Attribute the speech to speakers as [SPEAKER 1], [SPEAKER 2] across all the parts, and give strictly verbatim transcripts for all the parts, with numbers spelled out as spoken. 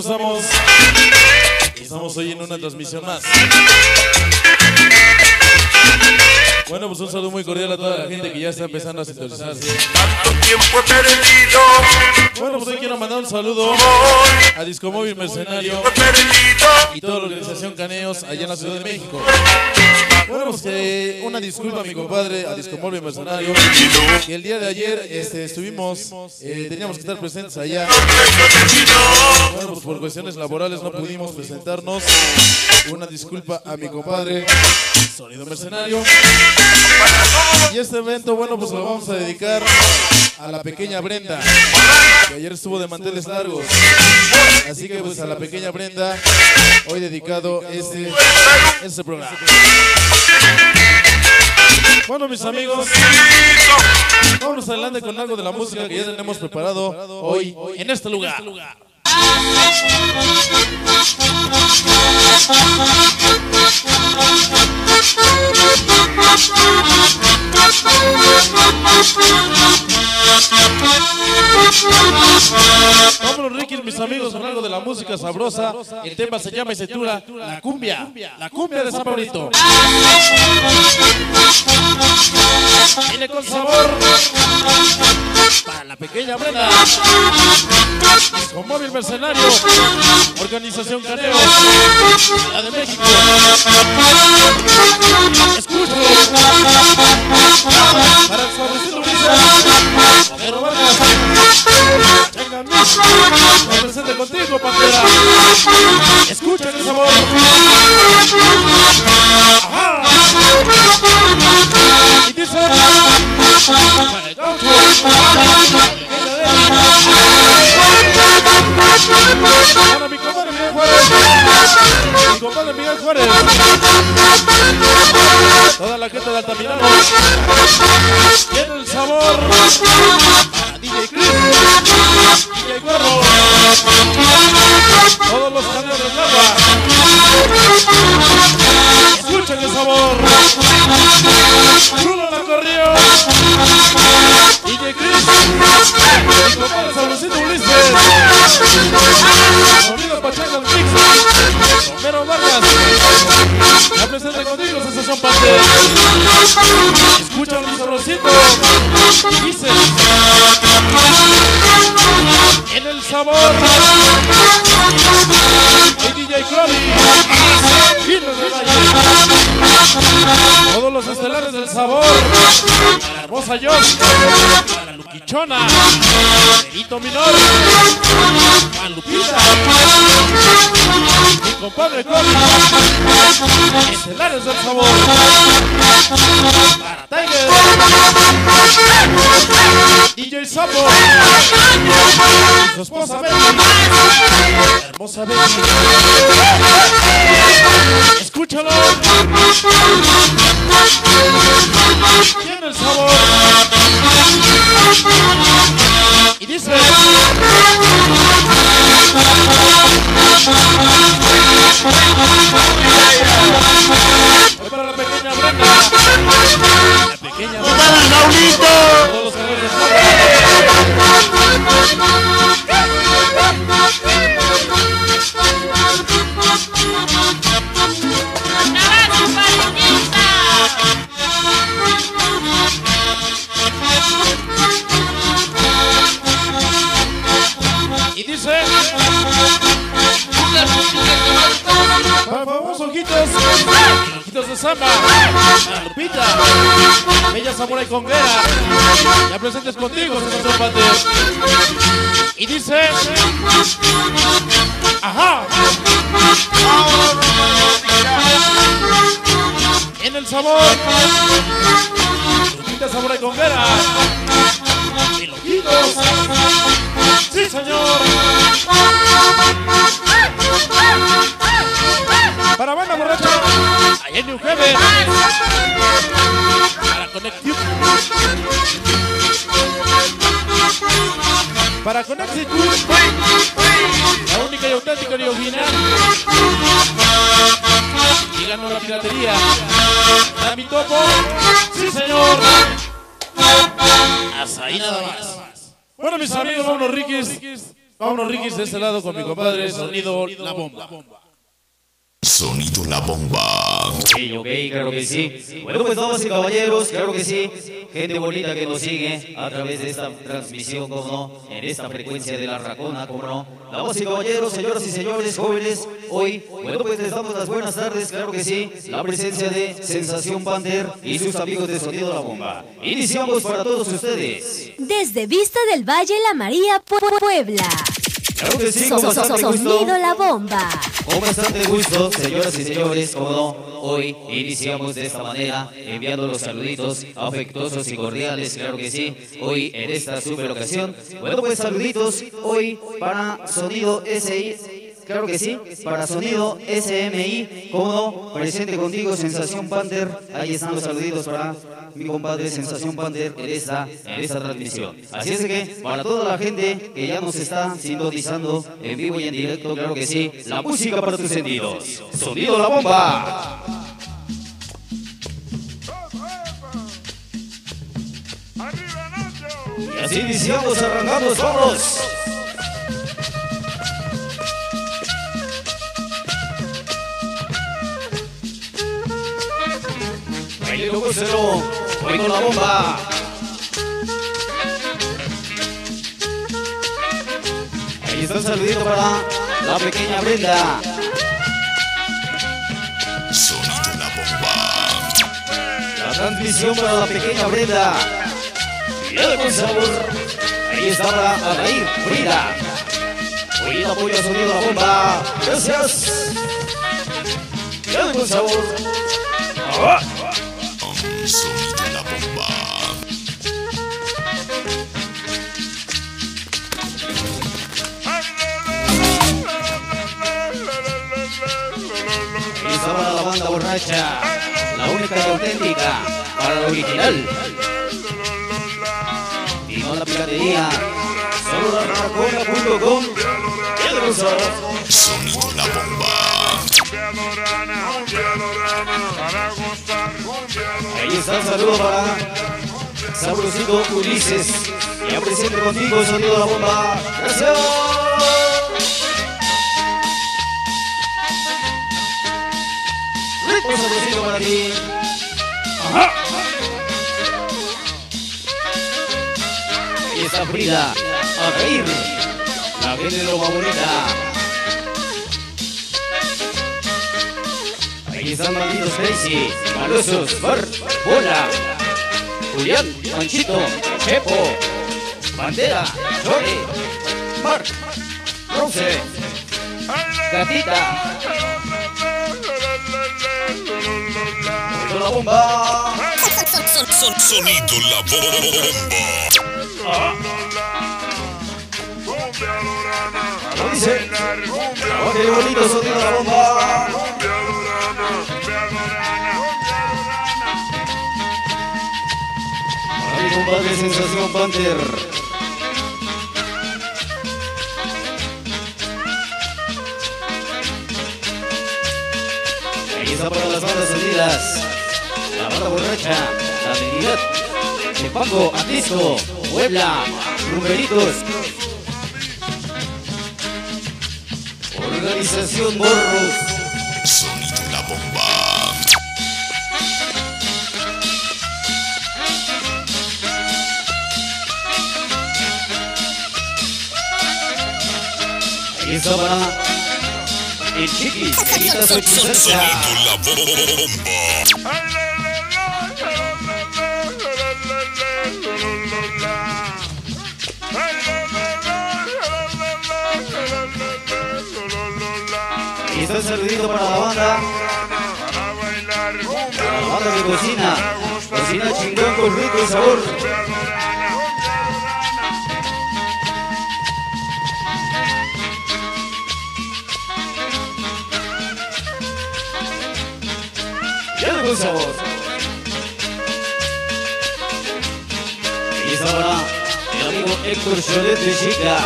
[SPEAKER 1] estamos? Estamos hoy en una transmisión más. Bueno, pues un saludo muy cordial a toda la gente que ya está empezando a sintonizarse.
[SPEAKER 2] Tanto tiempo perdido.
[SPEAKER 1] Bueno, pues hoy quiero mandar un saludo a Discomóvil Mercenario y toda la organización Caneos allá en la Ciudad de México. Bueno, pues eh, una disculpa a mi compadre, a Discomóvil Mercenario, que el día de ayer este, estuvimos, eh, teníamos que estar presentes allá. Bueno, pues por cuestiones laborales no pudimos presentarnos. Una disculpa a mi compadre, Sonido Mercenario. Y este evento, bueno, pues lo vamos a dedicar a la pequeña Brenda, que ayer estuvo de manteles largos. Así que pues a la pequeña Brenda, hoy dedicado este, este programa. Bueno, mis amigos, vamos adelante con algo de la música que ya tenemos preparado hoy en este lugar. Vámonos, Ricky, mis amigos, con algo de la música sabrosa. El tema se llama y se titula La Cumbia, la cumbia de San Pablito. Viene con sabor para la pequeña Brenda. Discomóvil Mercenario, organización Caneos, la de México. Escúchalo. Para el suavecito Ulises, Romero Vargas, Chenga Mix, me presente contigo, Pantera. Escuchen el sabor. Ajá. Y dice para el gaucho, para mi compadre Miguel Juárez, mi compadre Miguel Juárez, toda la gente de Altamirano, tiene el sabor para D J Chris, D J Guerro, todos los caneos del agua. Escuchen el sabor. Chulo la corrió, D J Chris, mi compadre Sabrosito Ulises, Sonido Pacheco Mix, Romero Vargas, la presente contigo, Sensación Pantera. Escucha mi sabrosito, dice en el sabor, el D J Crowley, Giles de Valle, todos los estelares del sabor, para la hermosa Joss, para la Luquichona, Perito Minor, para Lupita, mi compadre Crowley, estelares del sabor, para Tiger, D J Sapo, y su esposa Betty, la hermosa Betty. Escúchalo. Tiene el sabor. Y dice voy para la pequeña Brenda. La pequeña Brenda. Todos los colores de y dice para famosos ojitos, ojitos de samba, para Lupita, Bella Samurai Conguera, ya presentes contigo, Sensación Pantera. Y dice ajá, en el sabor, Lupita Samurai Conguera, y loquitos, sí señor. Para banda borracha, allá en New Haven, para Connecticut, para Connecticut, la única y auténtica y original. Y ganó la piratería. A mi topo, sí señor. Hasta ahí nada más. Bueno, mis amigos, vámonos, Riquis. Vámonos, Riquis, de este lado con mi compadre Sonido La Bomba.
[SPEAKER 3] Sonido La Bomba.
[SPEAKER 4] Ok, ok, claro que sí. Bueno, pues damas y caballeros, claro que sí. Gente bonita que nos sigue a través de esta transmisión, como no, en esta frecuencia de la Racona, como no. Damas y caballeros, señoras y señores, jóvenes, hoy, bueno, pues les damos las buenas tardes, claro que sí. La presencia de Sensación Panther y sus amigos de Sonido La Bomba. Iniciamos para todos ustedes.
[SPEAKER 5] Desde Vista del Valle, La María, Puebla.
[SPEAKER 4] Claro que sí, con bastante gusto.
[SPEAKER 5] Sonido La Bomba.
[SPEAKER 4] Con bastante gusto, señoras y señores, como no, hoy iniciamos de esta manera, enviando los saluditos afectuosos y cordiales, claro que sí, hoy en esta super ocasión. Bueno, pues saluditos hoy para Sonido S I, claro que sí, para Sonido S M I, como no, presente contigo, Sensación Panther, ahí están los saluditos para mi compadre Sensación Panther en esta, en esta transmisión. Así es que para toda la gente que ya nos está sintonizando en vivo y en directo, claro que sí, la música para tus sentidos. Sonido La Bomba. Y así iniciamos, arrancamos, vamos. Baile loco cero, voy con La Bomba. Ahí está el saludito para la pequeña Brenda.
[SPEAKER 3] Sonido La Bomba.
[SPEAKER 4] La transmisión para la pequeña Brenda. Mira con sabor. Ahí está para Adair Frida. Hoy el apoyo a Sonido La Bomba. Gracias. Mira con sabor. ¡Ah!
[SPEAKER 3] Sonido La Bomba.
[SPEAKER 4] Y está para la banda borracha, la única y auténtica, para la original. Y no la piratería, solo la racona punto com.
[SPEAKER 3] Sonido La Bomba.
[SPEAKER 4] Ahí está el saludo para Sabrosito Ulises, ya presente contigo, Sonido La Bomba. Gracias. Rico sabrosito para ti. Ajá. Ahí está Frida, a reír, la gente de lo más bonita. Ahí están malditos Crazy, Malosos, Bar, Bola, Julián, Manchito, Chepo, Bandera, Chore, Mark, Rose, Gatita. Sonido La Bomba.
[SPEAKER 3] Sonido La Bomba.
[SPEAKER 4] Ah. ¿Cómo dice? Oh, qué bonito Sonido La Bomba. Para mi compadre Sensación Panther. Ahí está para las bandas unidas. La banda borracha, la Trinidad, Chepango, Atlisco, Puebla, Rumberitos. Organización Borros.
[SPEAKER 3] Sonido La Bomba.
[SPEAKER 4] Ahí está para el Chiquis, Chiquita Xochitl.
[SPEAKER 3] Sonido La Bomba.
[SPEAKER 4] Ahí está el saludito para la banda. La banda que cocina. Cocina chingón con rico y sabor. Ya con sabor. Y está para el amigo Héctor Cholet de Chica.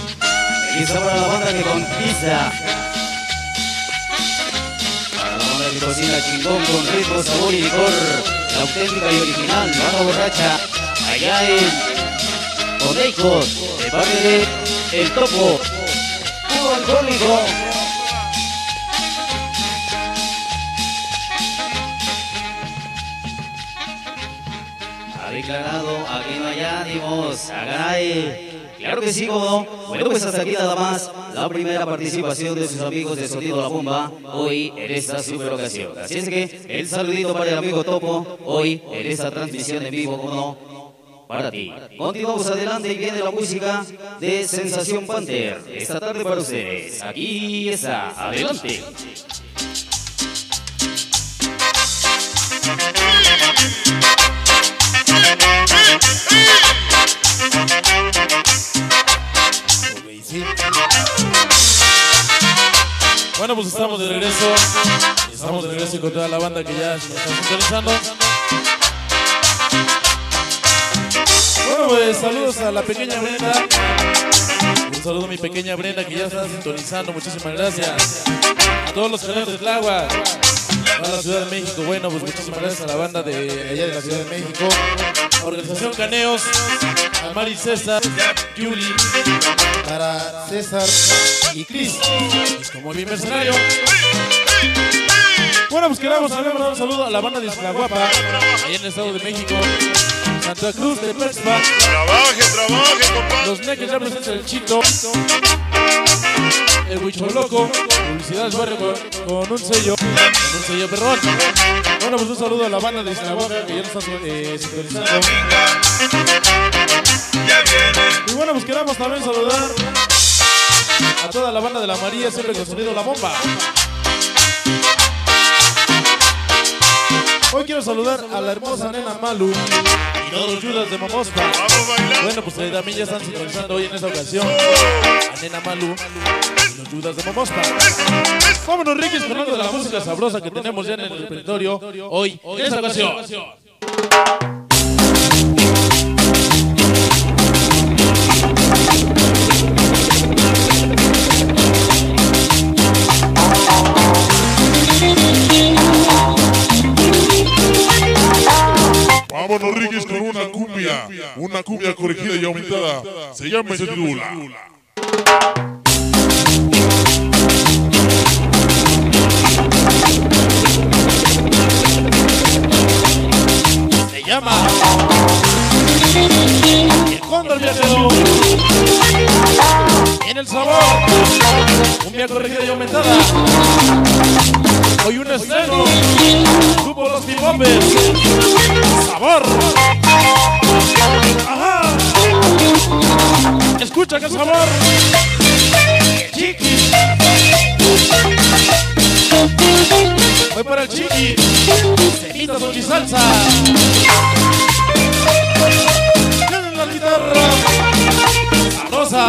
[SPEAKER 4] Y está para la banda que conquista. Para la banda que cocina chingón con ritmo, sabor y licor. La auténtica y original Banda Borracha, allá en Odeico, de parte de El Topo, puro alcohólico. Ha declarado, aquí no hay ánimos, agaray. Claro que sí, como no. Bueno, pues hasta aquí nada más la primera participación de sus amigos de Sonido La Bomba hoy en esta super ocasión. Así es que el saludito para el amigo Topo hoy en esta transmisión en vivo, como no, para ti. Continuamos adelante y viene la música de Sensación Panther. Esta tarde para ustedes. Aquí está. Adelante.
[SPEAKER 1] Bueno, pues estamos de regreso. Estamos de regreso con toda la banda que ya se está sintonizando. Bueno, pues saludos a la pequeña Brenda. Un saludo a mi pequeña Brenda que ya está sintonizando. Muchísimas gracias. A todos los canales de Tláhuac, a la Ciudad de México. Bueno, pues muchísimas gracias a la banda de allá de la Ciudad de México. Organización Caneos, a Mari César, Yuli, para César y Cris, como mi mercenario. Bueno, pues queremos mandar un saludo a la banda de Isla Guapa, allá en el Estado de México, Santa Cruz de Perxpa.
[SPEAKER 2] Trabaje, trabaje, compadre.
[SPEAKER 1] Los Neques ya presentan el Chito, el Huicho Loco, Publicidades Barrio con, con un sello, con un sello perrón. Bueno, pues un saludo a la banda de Isla Guapa que ya nos está eh, sintonizando. Y bueno, pues queremos también saludar a toda la banda de la María, siempre con Sonido La Bomba. Hoy quiero saludar a la hermosa nena Malu y todos los Judas de Momospa. Bueno, pues eh, también ya están sintonizando hoy en esta ocasión a nena Malu y los Judas de Momospa. Vámonos, Ricky, escuchando de la música sabrosa que tenemos ya en el repertorio hoy en esta ocasión.
[SPEAKER 2] Vámonos, Riquis, con una cumbia, una cumbia corregida y aumentada. Se llama y se titula
[SPEAKER 1] Se llama El Cóndor Viajero. En el sabor, cumbia corregida y aumentada. Hoy un estreno, grupo Los Pipopes. Sabor. Ajá. Escucha que sabor. Chiqui. Voy para el Chiqui. Semita con salsa. Tienen la guitarra. Sabrosa.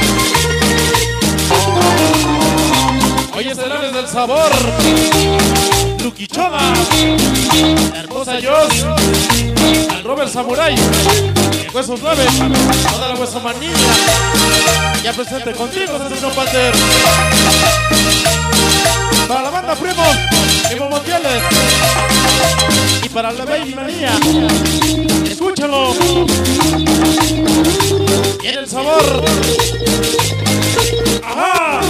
[SPEAKER 1] Hoy estelares del sabor. Luquichona, la hermosa Joss, al Robert Samurai, el Huesos nueve, toda la hueso manilla, ya presente contigo, Sensación Panther. Para la banda Primo, Primo Montiel, y para la Baby María, escúchalo. Y en el sabor. ¡Ajá!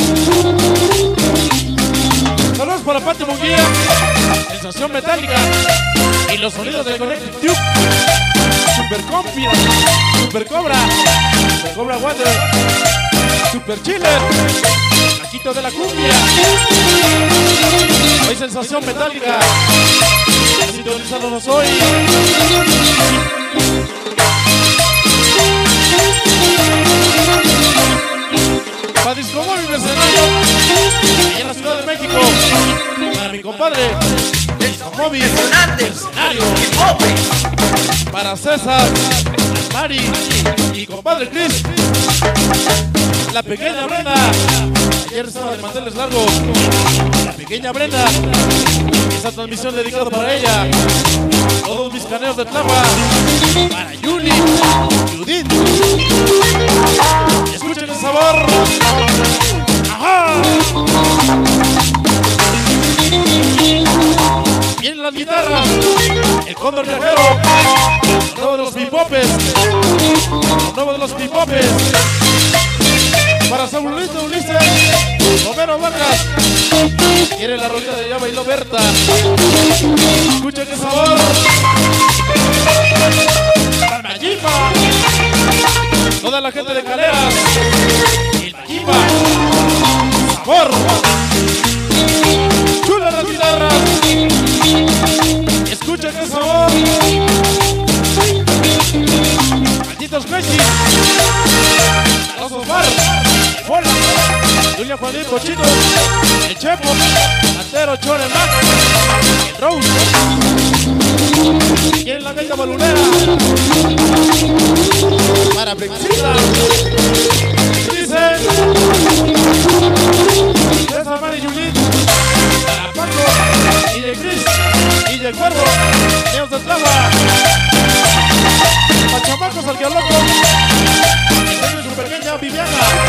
[SPEAKER 1] Saludos para Pati Munguía, Sensación Metálica y los sonidos de Connected Tube, Super Compia, Super Cobra, Super Cobra Water, Super Chiller, Taquito de la Cumbia. Hoy Sensación Metálica, sintonizándonos hoy. Para Discomóvil mi mercenario, allá en la Ciudad de México. Para mi compadre, Discomóvil mercenario. Para César, Mari y compadre Chris. La pequeña Brenda, ayer estaba de manteles largos. La pequeña Brenda, esta transmisión dedicada para ella. Todos mis caneos de Tláhuac. Para Yuli, Judith. Escuchen el sabor. Ajá. las guitarras, el Cóndor Viajero, lo nuevo de los pipopes, lo nuevo de los pipopes. Para Saulito Ulises, Romero Vargas, quiere la rolita de Ya Bailó Berta. Escucha qué sabor. Para Mayipa, toda la gente de Caleas, el Mayipa, sabor. Chula las guitarras, escucha qué sabor. Malditos Messi, los Omar, Bola, Julia Juanito, Cochito, el Chepo, Antero, Chore, Mac, el Rose. ¿Quién la gaita balunera? Para Flexila. Dicen César Mari Julit. Para Paco, y de Cris, y de Cuervo, Neos de Traba. Para chamacos al que loco. Y su pequeña Viviana.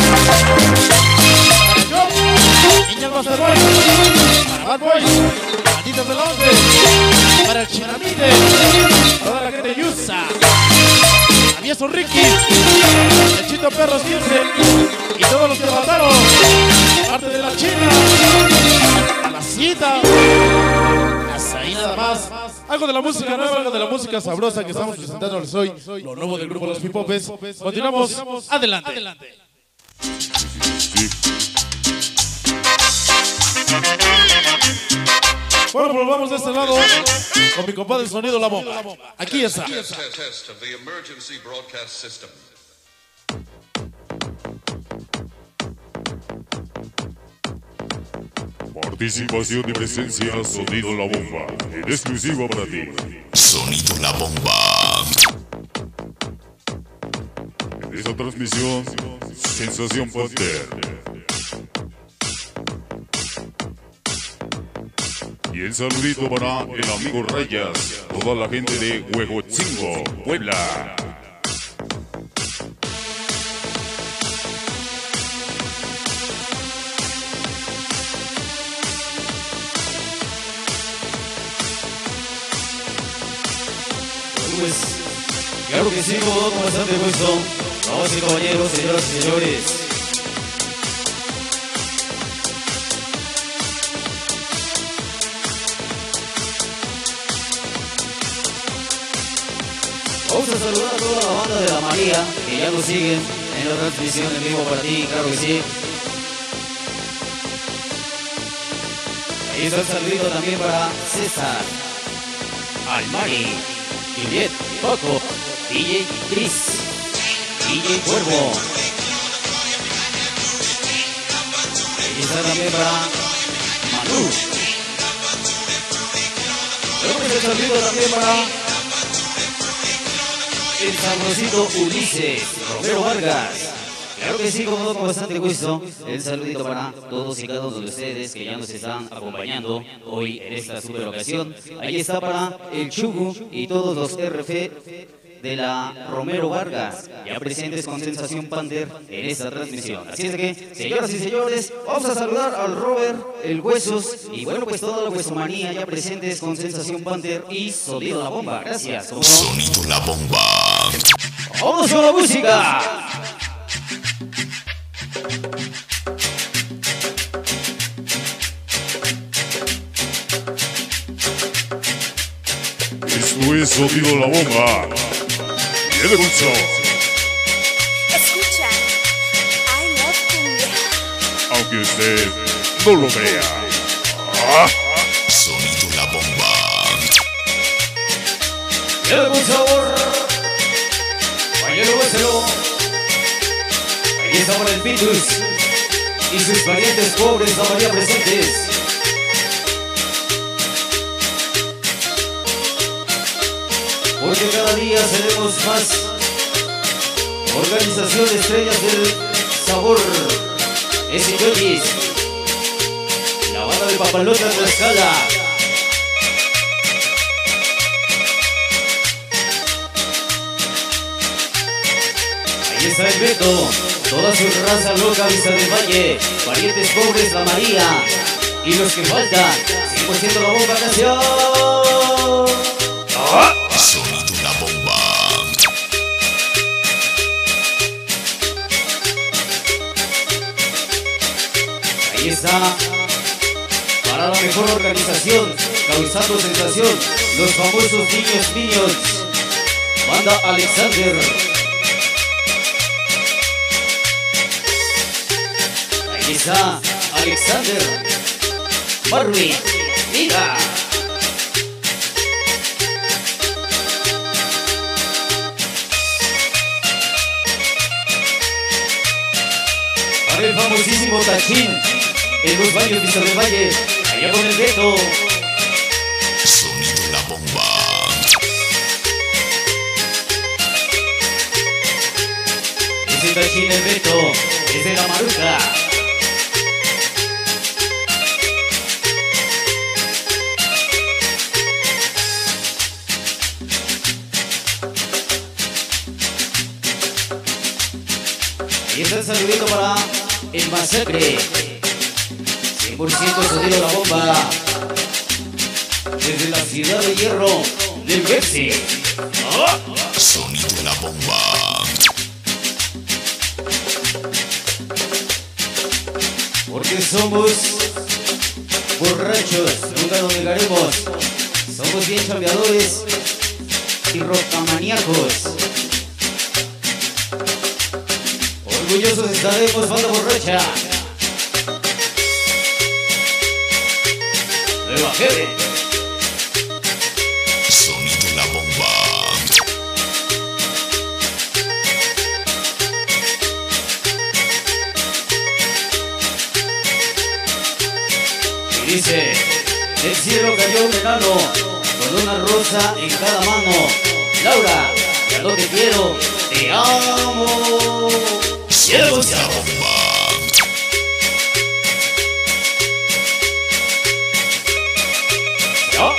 [SPEAKER 1] Para yo, Niñas Master Boy. Para Bad Boys, Malditas del once. Para el Chinamite, toda la gente de Yusa. Avieso Ricky, el Chito Perros quince y todos los que mataron. Parte de la China, a la cita. Hasta ahí nada más. Algo de la música nueva, algo de la música sabrosa que estamos presentándoles hoy. Lo nuevo del grupo Los Pipopes. Continuamos. Adelante. Adelante. Bueno, pues vamos de este lado con mi compadre el Sonido La Bomba. Aquí está.
[SPEAKER 2] Participación y presencia, Sonido La Bomba, en exclusiva para ti.
[SPEAKER 3] Sonido La Bomba.
[SPEAKER 2] En esta transmisión, Sensación Panther. Y el saludito para el amigo Rayas, toda la gente de Huejotzingo, Puebla.
[SPEAKER 4] Pues, claro que sí, como con bastante gusto. Damas y caballeros, señoras y señores. Vamos a saludar a toda la banda de la María, que ya nos siguen en la transmisión en vivo para ti, claro que sí. Ahí está el saludito también para César, Almari, Juliet, Paco, D J Chris, D J Cuervo. Ahí está también para Manu. Luego que se saludo también para el sabrosito Ulises, Romero Vargas. Claro que sí, como no, con bastante gusto. El saludito para todos y cada uno de ustedes que ya nos están acompañando hoy en esta super ocasión. Ahí está para el Chugu y todos los R F de la Romero Vargas, ya presentes con Sensación Panther en esta transmisión. Así es que, señoras y señores, vamos a saludar al Robert, el Huesos, y bueno, pues toda la huesomanía ya presentes con Sensación Panther y Sonido La Bomba. Gracias.
[SPEAKER 3] Sonido La Bomba.
[SPEAKER 4] ¡Vamos con la música!
[SPEAKER 2] Esto es Sonido La Bomba. ¡Qué de gusto!
[SPEAKER 5] Escucha, I love cumbia.
[SPEAKER 2] Aunque usted no lo vea. ¡Ah!
[SPEAKER 3] Sonido La Bomba.
[SPEAKER 4] ¡Qué de buen sabor! Bañero Huesero. Ahí está por el Pitus y sus parientes pobres todavía presentes. Porque cada día seremos más. Organización Estrellas del Sabor. S. Yoyis. La banda de Papalota en la escala. Ahí está el Beto. Toda su raza loca, Vista del Valle. Parientes pobres, la María. Y los que faltan. cien por ciento La Bomba Canción.
[SPEAKER 3] Sonido La Bomba.
[SPEAKER 4] Ahí está. Para la mejor organización, causando sensación, los famosos niños niños. Banda Alexander. Ahí está Alexander. Barbie. Mira. Para el famosísimo Tachín, en los baños de Isabel Valle, allá con el Beto.
[SPEAKER 3] Sonido La Bomba.
[SPEAKER 4] Ese Tachín, el Beto, es de la Maruca. Y está el saludito para el Masacre. cien por ciento sonido La Bomba. Desde la ciudad de Hierro del Pepsi. ¡Oh!
[SPEAKER 3] Sonido La Bomba.
[SPEAKER 4] Porque somos borrachos, nunca nos negaremos. Somos bien chambeadores y rocamaníacos. Orgullosos estaremos, banda borracha. Nueva Jefe.
[SPEAKER 3] Sonido La Bomba.
[SPEAKER 4] Y dice, del cielo cayó un enano con una rosa en cada mano. Laura, ya no te quiero, te amo.
[SPEAKER 3] Sonido La Bomba.
[SPEAKER 4] ¿No?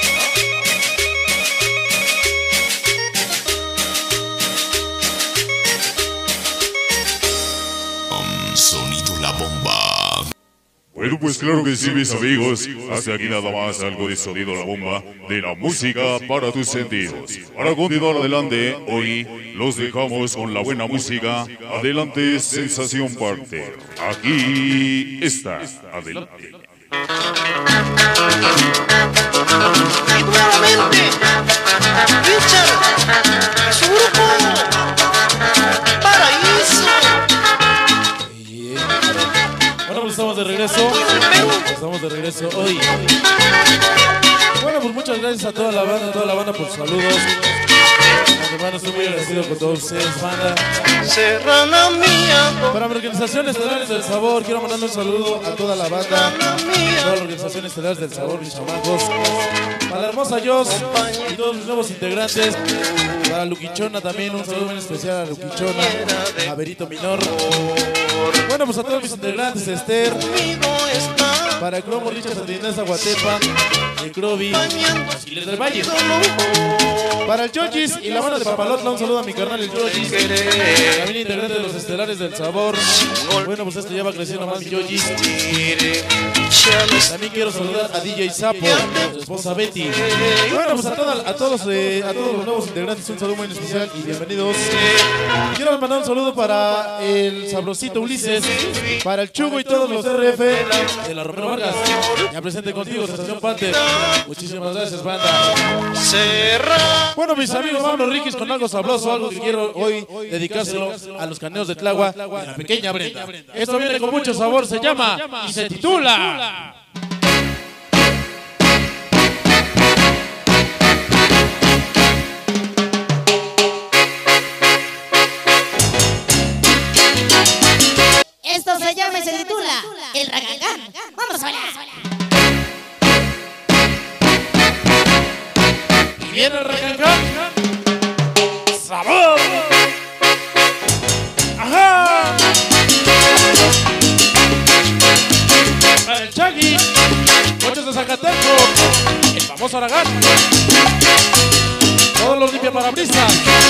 [SPEAKER 3] Um, Sonido La Bomba.
[SPEAKER 2] Bueno, pues claro que sí, mis amigos. Hasta aquí nada más algo de Sonido La Bomba, de la música para tus sentidos. Para continuar adelante, hoy los dejamos con la buena música. Adelante, Sensación Parte. Aquí está. Adelante.
[SPEAKER 6] Y nuevamente, Richard, su grupo, Paraíso.
[SPEAKER 1] Bueno, pues estamos de regreso. Estamos de regreso hoy. Bueno, pues muchas gracias a toda la banda, a toda la banda por sus saludos. Hermano, estoy muy agradecido con todos ustedes, banda.
[SPEAKER 6] Serrana mía,
[SPEAKER 1] Para mi organización Estelares del Sabor, quiero mandar un saludo a toda la banda, a toda la organización Estelares del Sabor, mis chamacos. Para la hermosa Jos y todos mis nuevos integrantes. Para Luquichona también, un saludo muy especial a Luquichona, a Berito Minor. Bueno, pues a todos mis integrantes, Esther.
[SPEAKER 6] conmigo está.
[SPEAKER 1] Para el Cromo, Richard Sandinés, Aguatepa, el Crovi, y les del Valle. Para el Chochis y la banda de Papalotla, un saludo a mi carnal el Chochis. También integrante de los Estelares del Sabor. Bueno, pues esto ya va creciendo más mi Chochis. También quiero saludar a D J Sapo, su esposa Betty. Bueno, pues a, toda, a, todos, eh, a todos los nuevos integrantes un saludo muy especial y bienvenidos. Y quiero mandar un saludo para el sabrosito Ulises, para el Chugo y todos los R F de la Romero Vargas. Ya presente contigo, Sensación Panther. Muchísimas gracias, banda. Bueno, mis amigos, vámonos Rikis con algo sabroso, algo que quiero hoy dedicárselo a los caneos de Tlagua y a la pequeña Brenda. Esto viene con mucho sabor, se llama y se titula
[SPEAKER 5] Esto se llama y se titula El Ragangán. Vamos a bailar.
[SPEAKER 1] Y viene el Ragangán. ¡Sabor! ¡Ajá! Para el Chagui, coches de Zacateco, el famoso Aragán, todos los limpiaparabrisas,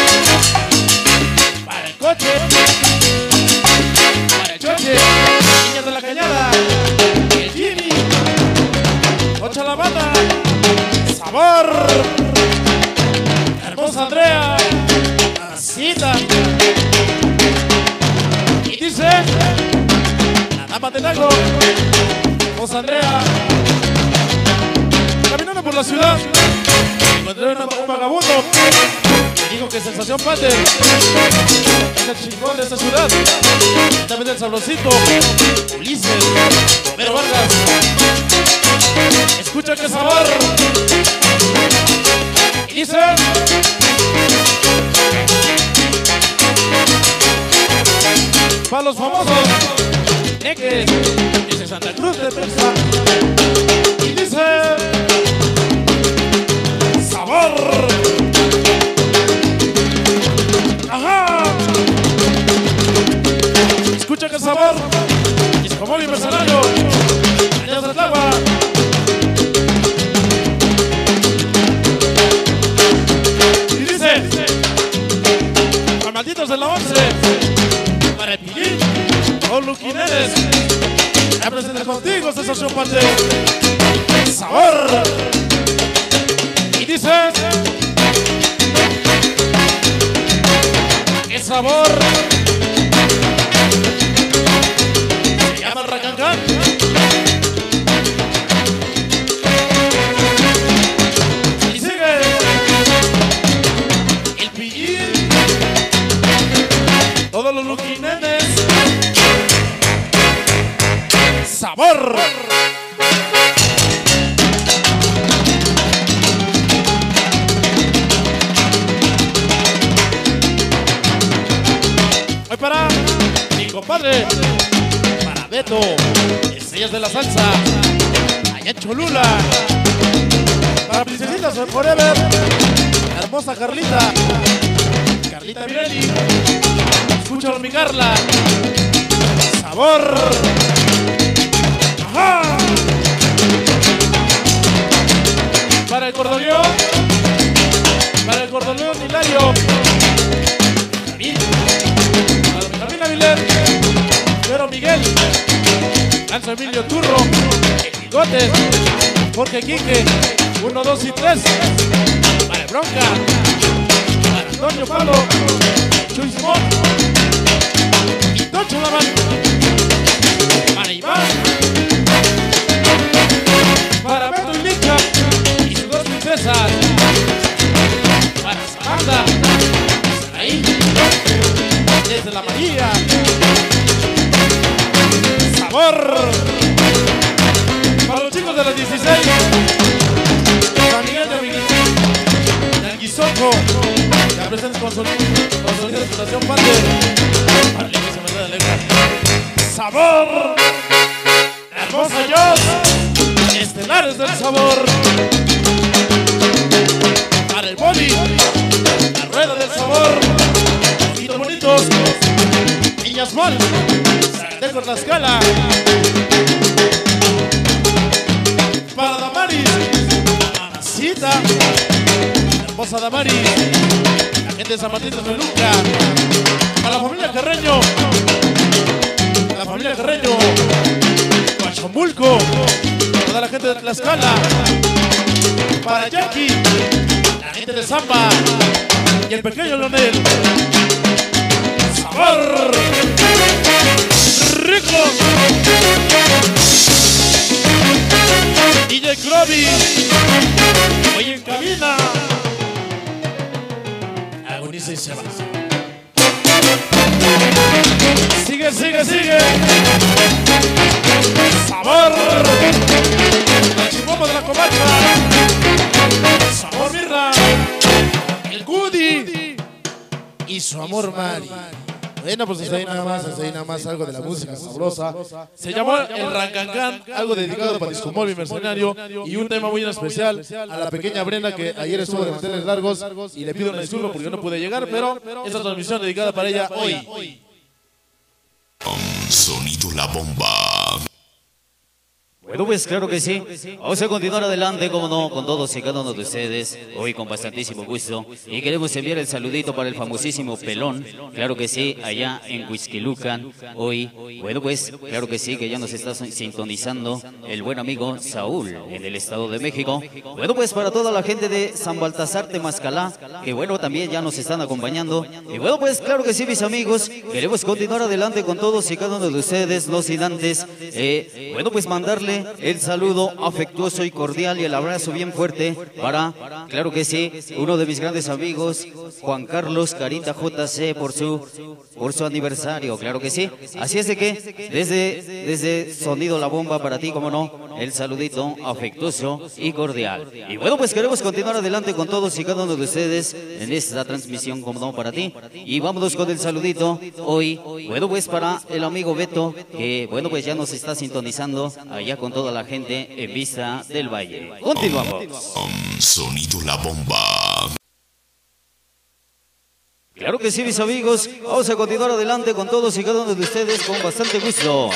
[SPEAKER 1] para el coche, para el choche, niñas de la cañada, el Jimmy, Ocha la banda, sabor. Andrea, Cita. Y dice, la dama de negro, José Andrea. Caminando por la ciudad, encontré una, un vagabundo. Me dijo que Sensación Pater es el chingón de esta ciudad. También el sabrosito, Ulises, Romero Vargas. Escucha qué sabor. Y dice, para los famosos, Neques, dice Santa Cruz de Prensa. Y dice, sabor. Ajá. Escucha qué sabor. Es como mi mercenario. Años de Tlagua. Y dice, para malditos de la once, para el Pillín, o Luquineres, a presentar contigo, Sensación Pater. Sabor. Y dice, qué sabor. Se llama el Rancancán. Y sigue el Pillín, todos los Luquinenes. Sabor. Hoy para mi compadre, para Beto, estrellas de la salsa, allá en Cholula. Para Princesitas Forever, la hermosa Carlita, Carlita Mirelli. Escúchalo, mi Carla. Sabor. Ajá. Para el Cordoleón, para el Cordoleón Hilario. También Avilés, pero Miguel, Lanzo Emilio Turro, el Bigotes, Jorge Quique, uno, dos y tres, para el Bronca, para Antonio Pablo, Chuy Simón, y Tocho Laman, para Iván, para Beto y Licha, y sus dos princesas, para Samantha, ahí. Desde la María. Sabor. Para los chicos de las dieciséis, San Miguel de Miguel, de Anguizoco, ya presentes con Consolidación Fundación Pater. Para el que se me da de letra. Sabor. Hermosa Joss, estelares del sabor. Para el Boli, la rueda del sabor. Bonitos, Niñas Mol, Sartén con la escala. Para Damaris, Mamacita, la hermosa Damaris, la gente de San Martín de Meluca. Para la familia Carreño, la familia Carreño, Coachomulco, toda la gente de Tlaxcala. Para Jackie, la gente de Zamba y el pequeño Leonel. Sabor rico. D J Krobi, hoy en cabina. Agoniza y se va. Sigue, sigue, sigue. Sabor. La chimomo de la comarca. Sabor mirra. El Goody y su amor Mari. Bueno, pues hasta ahí nada más, hasta ahí nada más algo de la música sabrosa. Se llamó El Rancancán, algo dedicado para Discomol, mi mercenario, y un tema muy especial a la pequeña Brenda que ayer estuvo de manteles largos y le pido una disculpa porque no pude llegar, pero esta transmisión dedicada para ella hoy.
[SPEAKER 3] Sonido La Bomba.
[SPEAKER 4] Bueno, pues claro que sí. Vamos a continuar adelante, como no, con todos y cada uno de ustedes. Hoy con bastantísimo gusto. Y queremos enviar el saludito para el famosísimo Pelón. Claro que sí, allá en Huixquilucan. Hoy, bueno, pues claro que sí, que ya nos está sintonizando el buen amigo Saúl en el Estado de México. Bueno, pues para toda la gente de San Baltasar Temazcalá, que bueno, también ya nos están acompañando. Y bueno, pues claro que sí, mis amigos, queremos continuar adelante con todos y cada uno de ustedes, no sin antes, eh, bueno, pues mandarle el saludo afectuoso y cordial y el abrazo bien fuerte para, claro que sí, uno de mis grandes amigos, Juan Carlos Carita J C, por su por su aniversario, claro que sí. Así es de que desde, desde Sonido La Bomba para ti, como no, el saludito afectuoso y cordial. Y bueno, pues queremos continuar adelante con todos y cada uno de ustedes en esta transmisión, como no, para ti. Y vámonos con el saludito hoy, bueno, pues para el amigo Beto, que bueno, pues ya nos está sintonizando allá con toda la gente en Vista del Valle. Continuamos.
[SPEAKER 3] Um, Sonido La Bomba.
[SPEAKER 4] Claro que sí, mis amigos. Vamos a continuar adelante con todos y cada uno de ustedes con bastante gusto.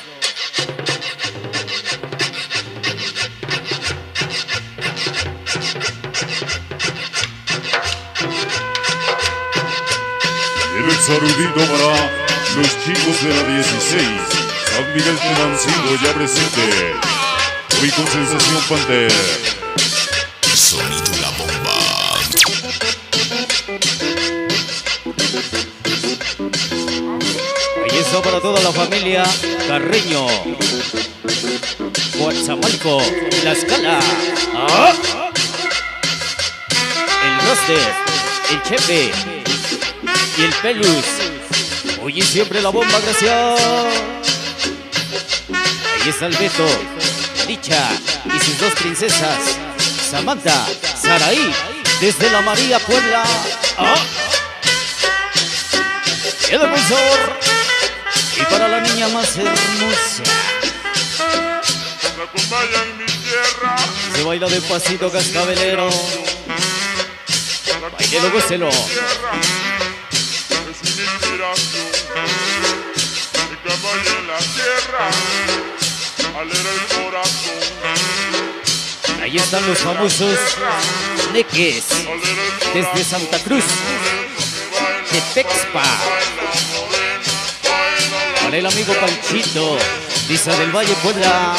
[SPEAKER 2] El saludito para los chicos de la dieciséis. San Miguel Tumancingo ya presente. Hoy con Sensación Panther.
[SPEAKER 3] Sonido La Bomba.
[SPEAKER 4] Ahí está para toda la familia Carreño, Coatzamalco, La Escala, ¿ah? El Roster, el Chepe y el Pelus. Oye, siempre la bomba, gracias. Ahí está el Beto, Licha y sus dos princesas, Samantha, Saraí, desde la María Puebla. ¿Ah? ¡Qué de buen sabor! Y para la niña más hermosa,
[SPEAKER 2] Me acompaña en mi tierra.
[SPEAKER 4] se baila de pasito cascabelero. Bailelo, gócelo.
[SPEAKER 2] Es una inspiración. El caballo en la tierra. Alera el corazón.
[SPEAKER 4] Ahí están los famosos Neques, desde Santa Cruz, de Texpa. Para el amigo Panchito, Vista del Valle, Puebla.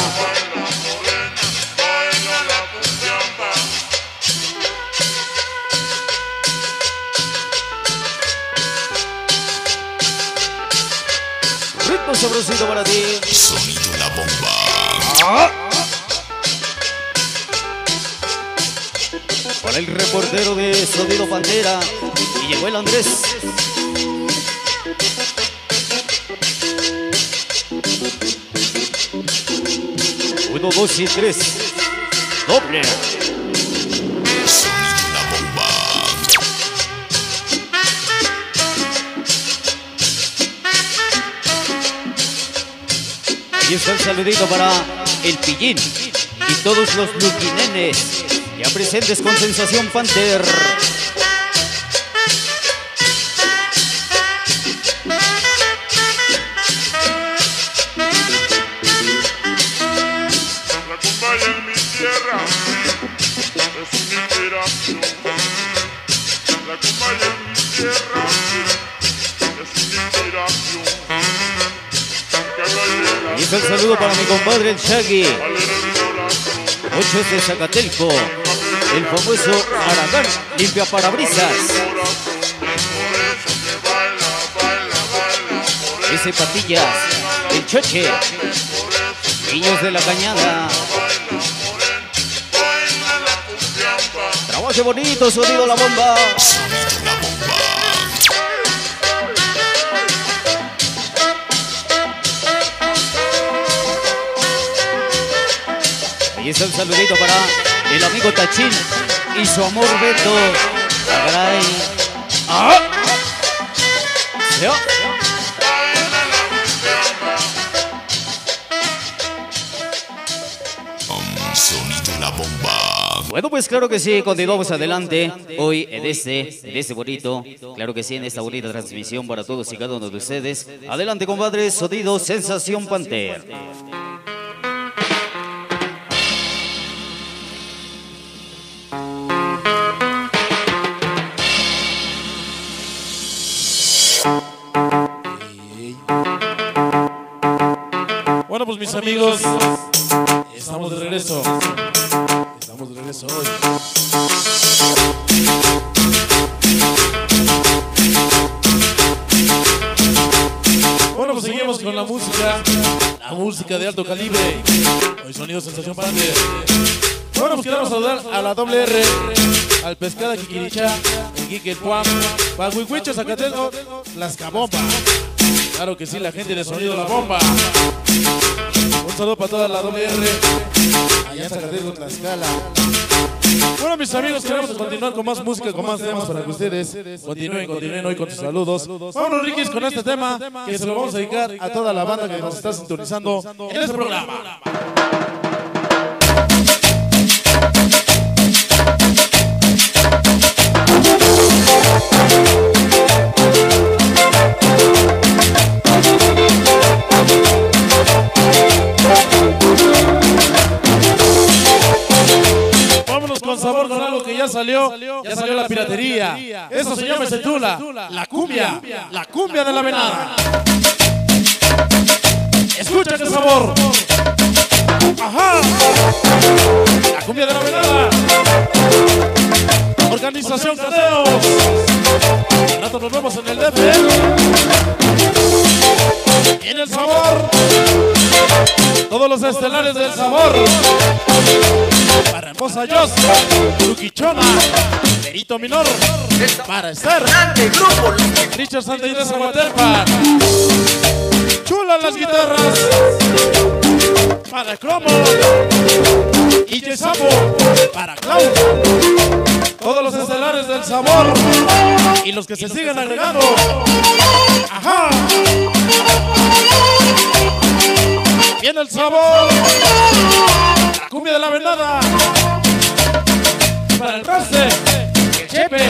[SPEAKER 4] Ritmo sabrosito para ti.
[SPEAKER 3] Sonido La Bomba.
[SPEAKER 4] Para el reportero de Sonido Pantera, y llegó el Andrés. Uno, dos y tres. Doble.
[SPEAKER 3] Sonido La Bomba.
[SPEAKER 4] Ahí está el saludito para el Pillín y todos los luquinenes ya presentes con Sensación Panther.
[SPEAKER 2] La acompaña en mi tierra. Es una inspiración. La acompaña en mi tierra. Es una inspiración. El caballo en la
[SPEAKER 4] Ahí está el saludo para mi compadre el Shaggy,
[SPEAKER 2] alera el corazón.
[SPEAKER 4] Ocho de Zacatelco, el famoso Aragán limpia parabrisas. Ese Patillas, el Choche, Niños de la Cañada. Trabaje bonito, Sonido La Bomba.
[SPEAKER 3] Sonido La Bomba.
[SPEAKER 4] Ahí está el saludito para el amigo Tachín y su amor Beto. Agaray. ¡Ah! ¿Sí?
[SPEAKER 3] Um, Sonido La Bomba.
[SPEAKER 4] Bueno, pues claro que sí, continuamos adelante hoy en este, en este bonito, claro que sí, en esta bonita transmisión para todos y cada uno de ustedes. Adelante, compadres, Sonido Sensación Panther.
[SPEAKER 1] mis amigos, estamos de regreso. Estamos de regreso hoy. Bueno, pues seguimos con la música. La música de alto calibre. Hoy sonido sensación Panther. Bueno, pues queremos saludar a la doble R, al Pescada Quiquirichá, el Quique el Puam, Pahuihuicho, Zacateco, Las Cabomba. Claro que sí, la gente de Sonido La Bomba. Un saludo para toda la doble R, allá en Zacateco, Tlaxcala. Bueno, mis amigos, queremos continuar con más música, con más temas para que ustedes continúen, continúen hoy con sus saludos. Vámonos, Riquis, con este tema que se lo vamos a dedicar a toda la banda que nos está sintonizando en este programa. Con sabor, con algo que ya salió, ya salió la piratería. Eso se llama, se titula la cumbia, la cumbia de la venada. Escucha qué sabor. Ajá. La cumbia de la venada. Organización Caneos. Al rato nos vemos en el D F. En el sabor. Todos los estelares del sabor. Para Hermosa Jos, Luquichona, Perito Minor, para Esther, Richard Santa Inés Aguaterpa, Chula las guitarras, para Cromo, y Yesapo, para Clau, todos los estelares del sabor y los que se siguen agregando. Ajá. Viene el sabor. La cumbia de la venada. Para el Raste, el Chepe.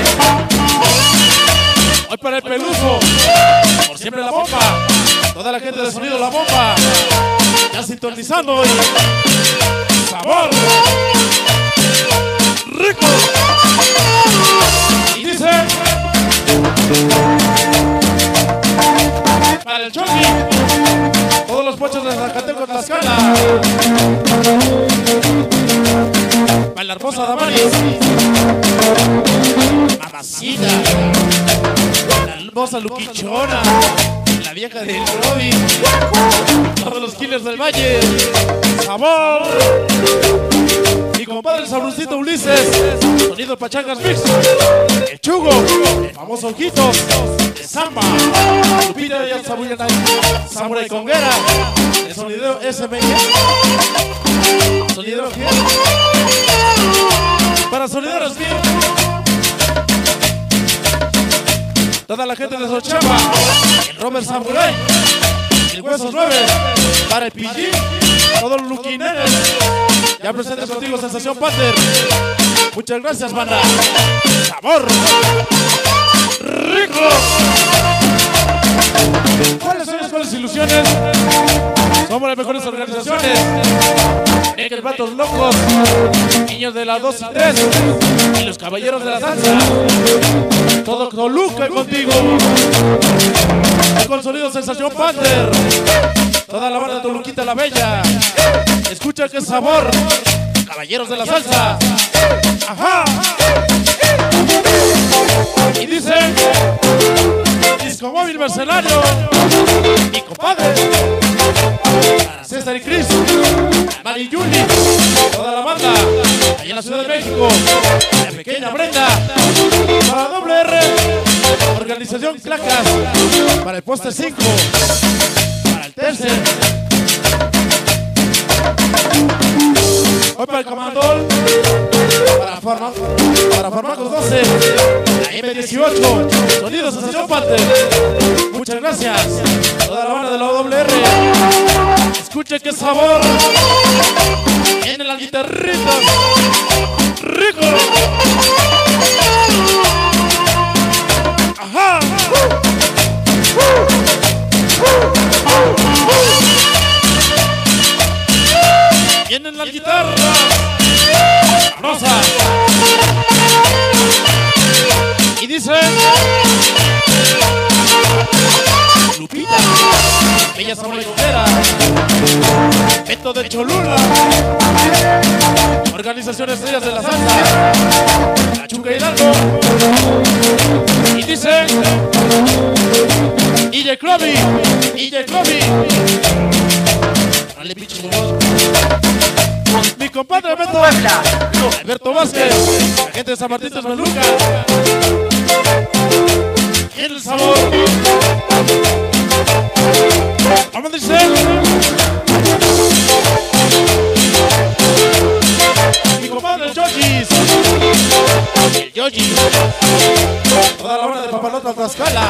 [SPEAKER 1] Hoy para el Peluso. Por siempre la bomba. Toda la gente de Sonido La Bomba. Ya sintonizando hoy. Sabor. Rico. Y dice. Para el Choki. Todos los pochos de Zacateco, Tlaxcala. Para la hermosa Damaris. Mamacita. La hermosa Luquichona. La vieja del Robi. Todos los killers del Valle. Sabor. Mi compadre el sabrucito Ulises. Sonido Pachangas Mix. El Chugo. El famoso Ojitos. De Samba. Lupita y el Samurai. Samurai Conguera. El sonidero S M I. Sonidero G. Para sonideros bien. Toda la gente de Xochapa. El Robert Samurai. El Huesos nueve. Para el P G. Todos los luquineres. Ya presentes contigo Sensación Panther. Muchas gracias, banda. Sabor. Rico. ¿Cuáles son las cuáles ilusiones? Somos las mejores organizaciones. Naked Vatos Locos, Niños de la dos y tres y los Caballeros de la Danza. Todo Toluca contigo. Con sonido Sensación Panther. Toda la banda de Toluquita la Bella. Escucha qué sabor. Caballeros de la Salsa. Ajá. Y dice Disco Móvil Mercenario. Mi compadre. Para César y Cris. Mari y Juli. Toda la banda. Allá en la Ciudad de México. La pequeña Brenda. Para doble R. Organización Clacas. Para el Póster cinco. Para el Tercer. Hoy para el Comandol. Para Farmacos. Para Farmacos doce. La M dieciocho. Sonido Sensación Panther. Muchas gracias. Toda la banda de la doble R. Escuche qué sabor. Vienen las guitarritas. Rico. Ajá. Vienen las guitarras. Rosa. Y dice Lupita. Bella Zamora y Coquera, Beto de Cholula, Organización Estrellas de la Salsa, La Chuca Hidalgo, y dice I J Clovi, I J Clovi, vale pinche mi compadre Beto, Alberto Vázquez, la gente de San Martín de Meluca, el sabor. Vamos a decir mi compadre el Yoyis, el Yoyis, toda la hora de Papalota Tlaxcala.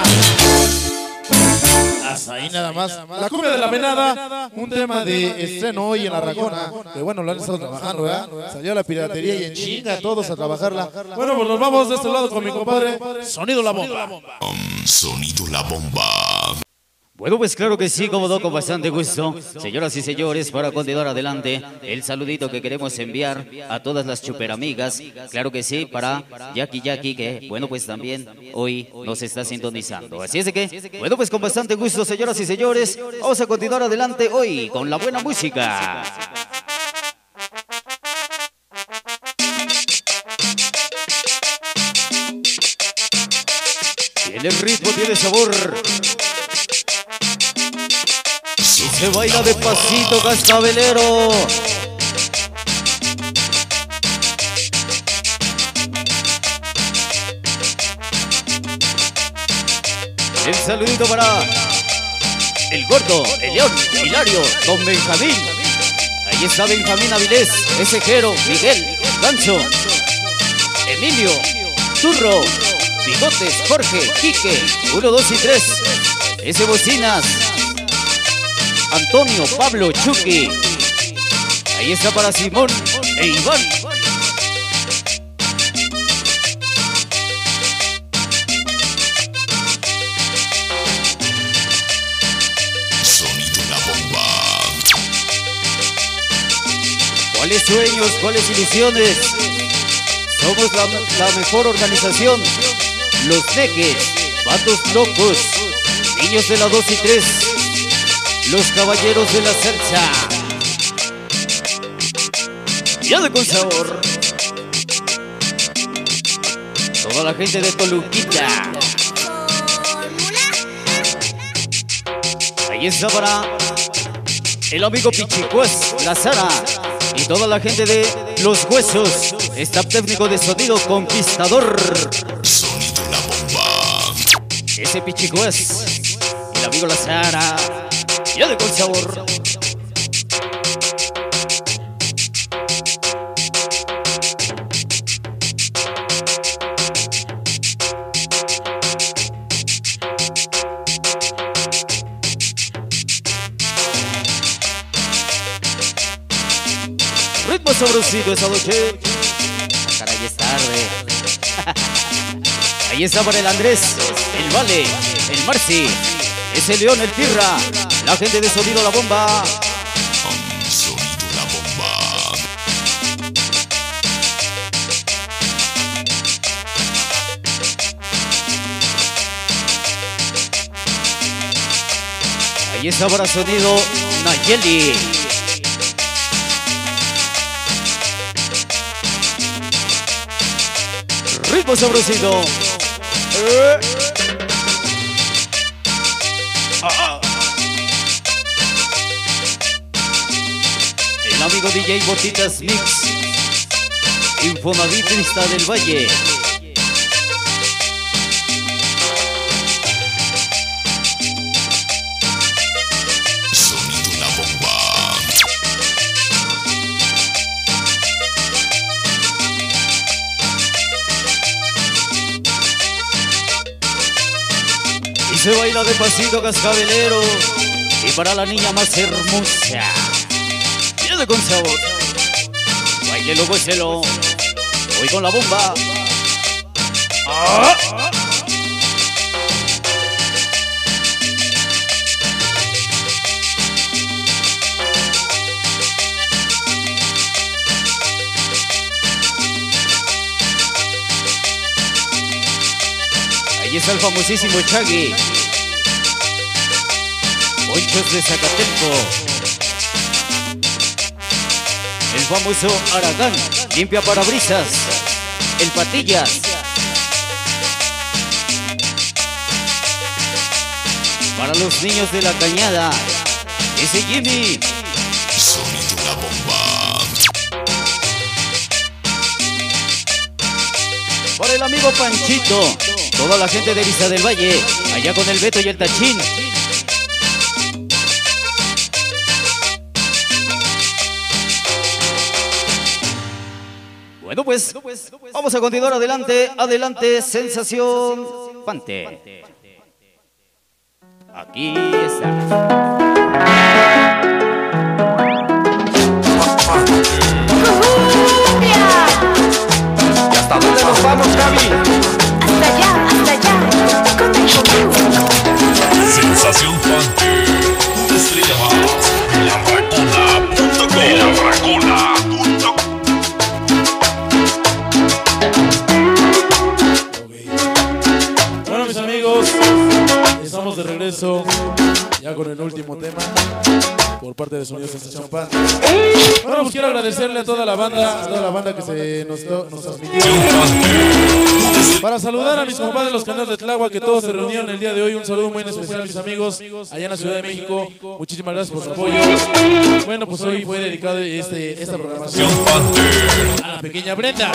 [SPEAKER 1] Hasta ahí nada más. La cumbia de la venada, un tema de estreno hoy en la Rajona, que bueno, lo han estado trabajando, ¿verdad? Salió la piratería y en chinga todos a trabajarla. Bueno, pues nos vamos de este lado con mi compadre Sonido La Bomba.
[SPEAKER 3] Um, Sonido La Bomba.
[SPEAKER 4] Bueno, pues claro que sí, como no, con bastante gusto. Señoras y señores, para continuar adelante, el saludito que queremos enviar a todas las chuperamigas, claro que sí, para Jackie Jackie, que bueno, pues también hoy nos está sintonizando. Así es de que, bueno, pues con bastante gusto, señoras y señores, vamos a continuar adelante hoy con la buena música. Tiene ritmo, tiene sabor. Se baila despacito, cascabelero. El saludito para el gordo, el león, Hilario, don Benjamín. Ahí está Benjamín Avilés, Esejero, Miguel, Gancho, Emilio, Turro, Bigotes, Jorge, Quique, uno, dos y tres. Ese Bocinas. Antonio, Pablo, Chucky. Ahí está para Simón e Iván.
[SPEAKER 3] Sonido La Bomba.
[SPEAKER 4] ¿Cuáles sueños, cuáles ilusiones? Somos la, la mejor organización. Los Neques, Vatos Locos, Niños de la dos y tres. Los caballeros de la salsa. Ya con sabor. Toda la gente de Toluquita. Ahí está para el amigo Pichicuas, la Sara. Y toda la gente de Los Huesos. Staff técnico de sonido Conquistador.
[SPEAKER 3] Sonido La Bomba.
[SPEAKER 4] Ese Pichicuas. El amigo la Sara. Ya de con sabor. Ritmo sabrosito esa noche. Caray, es tarde. Ahí está para el Andrés, el Vale, el Marci, ese León, el Tirra. La gente de Sonido La Bomba.
[SPEAKER 3] Um, Sonido La Bomba.
[SPEAKER 4] Ahí está para Sonido Nayeli. Ritmo sabrosito. Eh. Ah. El amigo D J Botitas Mix, Infonavit Vista del Valle.
[SPEAKER 3] Sonido La Bomba.
[SPEAKER 4] Y se baila despacito, cascabelero. Y para la niña más hermosa, viene con sabor. Bailelo, gócelo. Hoy con la bomba. ¡Ah! Ahí está el famosísimo Chagui. Ponchos de Zacatenco. El famoso Aragán, limpia parabrisas. El Patillas. Para los niños de la Cañada, ese Jimmy.
[SPEAKER 3] Sonido La Bomba.
[SPEAKER 4] Para el amigo Panchito, toda la gente de Vista del Valle, allá con el Beto y el Tachín. Bueno pues, vamos a continuar adelante, adelante, sensación Pante. Aquí está. ¿Y hasta dónde nos vamos, Gaby?
[SPEAKER 5] Hasta allá, hasta allá. Con el
[SPEAKER 3] Sensación Pante. Una estrella más. La Fracona punto com. La Fracona punto com.
[SPEAKER 1] Bueno, mis amigos, estamos de regreso ya con el último tema por parte de Sonido Sensación Pante. Bueno, pues quiero agradecerle a toda la banda, a toda la banda que se nos, nos transmitió. Para saludar a mis compadres los canales de Tláhuac, que todos se reunieron el día de hoy. Un saludo muy especial a mis amigos allá en la Ciudad de México. Muchísimas gracias por su apoyo. Bueno, pues hoy fue dedicado este, esta programación a la pequeña Brenda.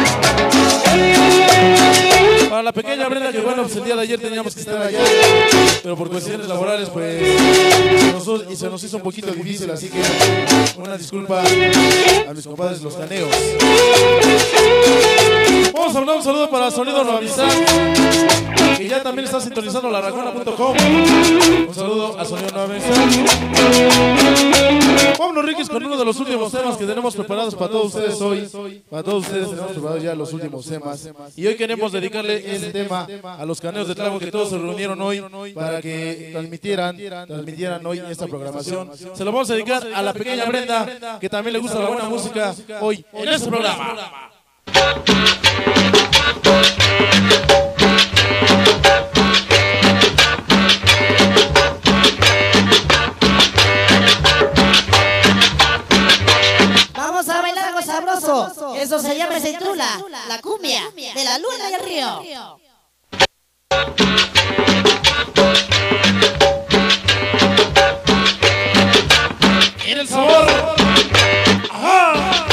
[SPEAKER 1] Para la pequeña Brenda, que bueno, pues el día de ayer teníamos que estar allá, pero por cuestiones laborales, pues nosotros, y se nos hizo un poquito difícil, así que una disculpa a mis compadres los caneos. Vamos a hablar un saludo para Sonido Noavizán, que ya también está sintonizando la Racona punto com. Un saludo a Sonido Noavizán. Vámonos, Riquis, con uno de los últimos temas que tenemos preparados para todos ustedes hoy. Para todos ustedes tenemos preparados ya los últimos temas. Y hoy queremos dedicarle este tema a los caneos de Tláhuac, que todos se reunieron hoy para que transmitieran, transmitieran hoy esta programación. Se lo vamos a dedicar a la pequeña Brenda, que también le gusta la buena música hoy en este programa.
[SPEAKER 7] Vamos a bailar algo sabroso. Eso se llama cintrula, la cumbia de la luna y el río.
[SPEAKER 1] En el sabor. Ajá.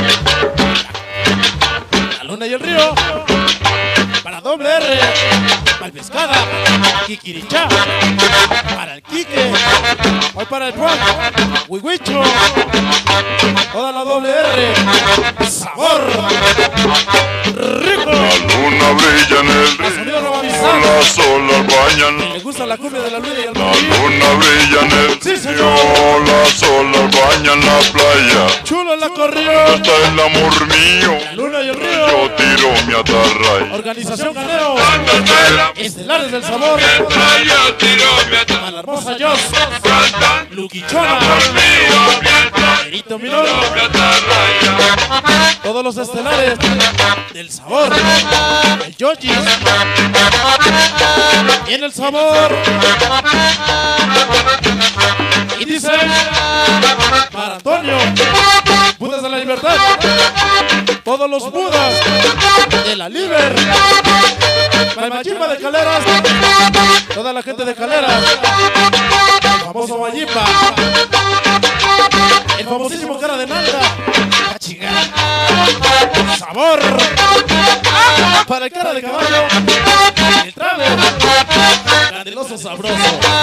[SPEAKER 1] La luna y el río. Para doble R. Para el pescada. Kikirichá. Para el Quique. Hoy para el Juan. Huihuicho. Toda la doble R. Sabor. Rico.
[SPEAKER 2] La luna brilla en el río, las olas bañan.
[SPEAKER 1] ¿Le gusta la cumbia de la luna y el
[SPEAKER 2] La
[SPEAKER 1] río?
[SPEAKER 2] luna brilla en el
[SPEAKER 1] Sí,
[SPEAKER 2] río,
[SPEAKER 1] señor.
[SPEAKER 2] las olas bañan la playa.
[SPEAKER 1] Chulo el acordeón.
[SPEAKER 2] Está el amor mío,
[SPEAKER 1] La luna y el río.
[SPEAKER 2] yo tiro mi atarray.
[SPEAKER 1] Organización Caneo. Estelares del sabor. A la hermosa Jos. Luquichona. Perito Minor. Todos los estelares del sabor. El Yoji. Y en el sabor. Y dice para Antonio, Budas de la Libertad. Todos los Budas de la Liber. Para el Mayimba de Caleras. Toda la gente de Caleras. El famoso Mayimba. El famosísimo cara de nalga. La chingada. Sabor. Para el cara de caballo. El travel. Candeloso sabroso.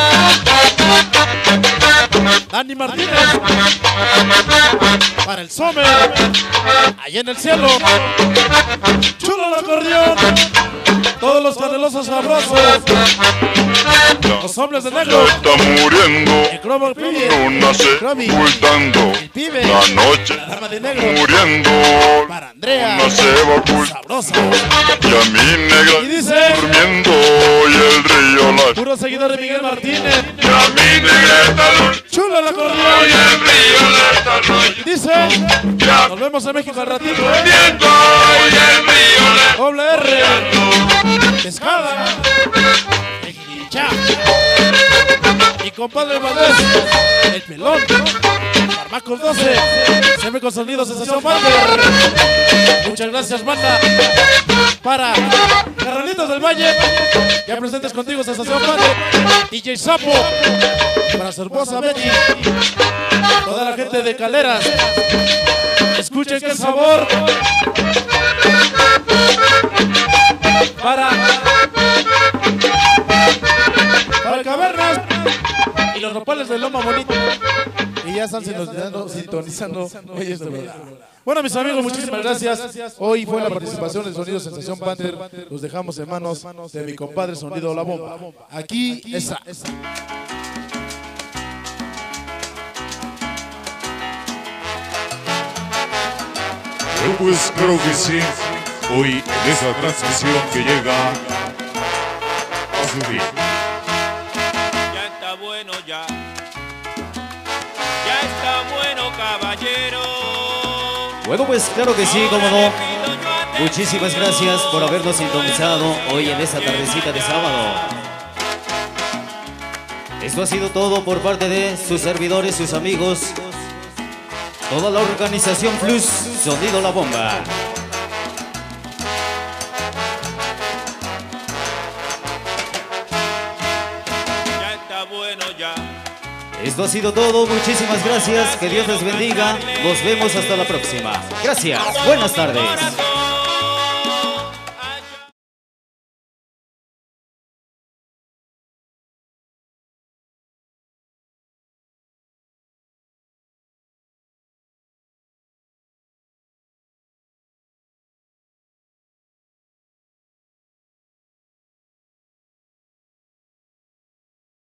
[SPEAKER 1] Dani Martínez. Para el Somer. Allá en el cielo. Chulo el acordeón. Todos los canelosos sabrosos. Los hombres de negro.
[SPEAKER 2] Se está muriendo,
[SPEAKER 1] El cromo, el pibe.
[SPEAKER 2] luna se
[SPEAKER 1] Cromi.
[SPEAKER 2] ocultando.
[SPEAKER 1] El pibe.
[SPEAKER 2] La noche
[SPEAKER 1] La dama de negro.
[SPEAKER 2] muriendo,
[SPEAKER 1] Para Andrea.
[SPEAKER 2] luna se va ocultando.
[SPEAKER 1] Sabrosa.
[SPEAKER 2] Y a mi negra
[SPEAKER 1] Y dice.
[SPEAKER 2] durmiendo y el río la.
[SPEAKER 1] Puro seguidor de Miguel Martínez.
[SPEAKER 2] Y a mi negra está durmiendo
[SPEAKER 1] Chulo el
[SPEAKER 2] y
[SPEAKER 1] acordeón.
[SPEAKER 2] el río la está arrollando.
[SPEAKER 1] Dice. Nos vemos en México al ratito, ¿eh?
[SPEAKER 2] Y el río la.
[SPEAKER 1] Doble R. Pescada. Cha. Y mi compadre Valdés, el pelón, Barmacos doce, siempre con sonido Sensación Panther. Muchas gracias, banda. Para Carralitos del Valle, ya presentes contigo Sensación Panther, D J Sapo, para su hermosa Betty, toda la gente de Caleras, escuchen qué sabor. Para Para Cavernas y los Nopales de Loma Bonita. Y ya están sintonizando, sintonizando. Oye, esto, bueno, mis amigos, muchísimas gracias. Hoy fue la participación del Sonido Sensación Panther. Los dejamos en manos de mi compadre Sonido La Bomba. Aquí está.
[SPEAKER 2] Bueno, pues creo que sí. Hoy en esa transmisión que llega a su fin.
[SPEAKER 8] Ya está bueno ya. Ya está bueno, caballero.
[SPEAKER 4] Bueno, pues claro que sí, cómo no. Muchísimas gracias por habernos sintonizado hoy en esta tardecita de sábado. Esto ha sido todo por parte de sus servidores, sus amigos, toda la organización Plus Sonido La Bomba.
[SPEAKER 8] Ya está bueno ya.
[SPEAKER 4] Esto ha sido todo, muchísimas gracias, que Dios les bendiga, nos vemos hasta la próxima. Gracias, buenas tardes.